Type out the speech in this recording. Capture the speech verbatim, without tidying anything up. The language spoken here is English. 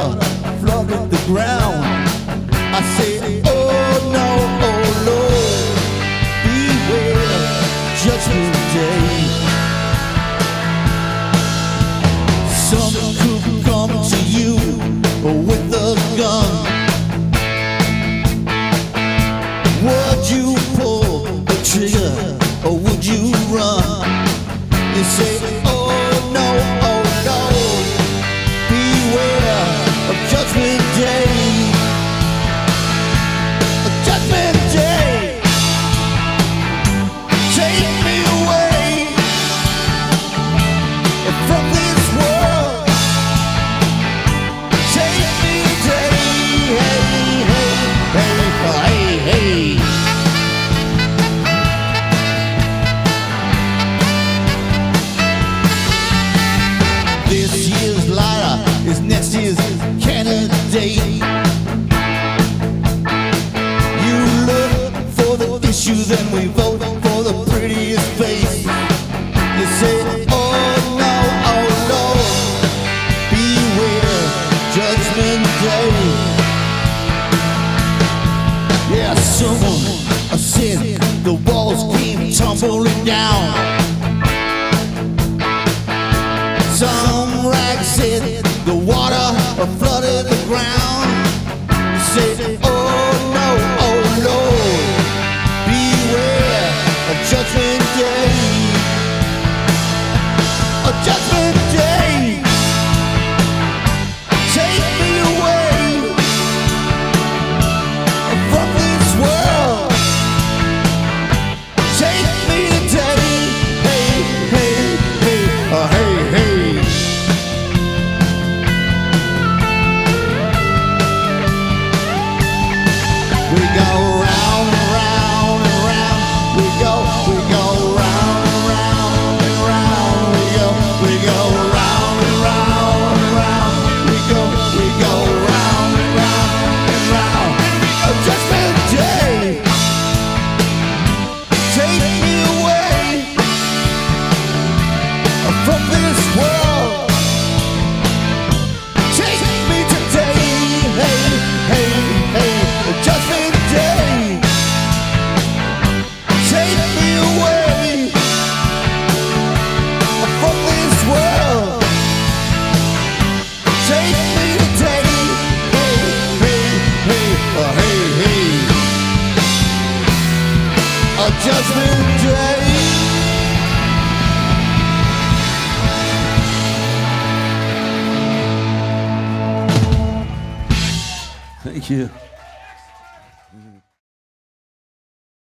water flooded the ground. I say, oh no, oh Lord, beware, judgment day. Some could come to you with a gun. Would you pull the trigger or would you run? You say, oh no, oh no, beware of judgment day. Judgment day, take me away from this world. Take me today, hey, hey, hey, hey, hey. This year's lighter is next year's candidate. Issues and we vote for the prettiest face. You say, oh no, oh no, beware, judgment day. Yeah, someone said the walls came tumbling down. Some rag said the water flooded the ground. You say, oh no, oh Lord, judgment day, a judgment day, take me away from this world. Take me today, hey, hey, hey, uh, hey, hey. We go round and round and round, we go. We go round and round and round. We go, we go round and round and round. We go, we go round and round and round. A judgment day, take me away from this world. Take me today, hey, hey, hey. A judgment day, take me away from this world. Take me today, hey, hey, hey, uh, hey, hey. A judgment day. Thank you.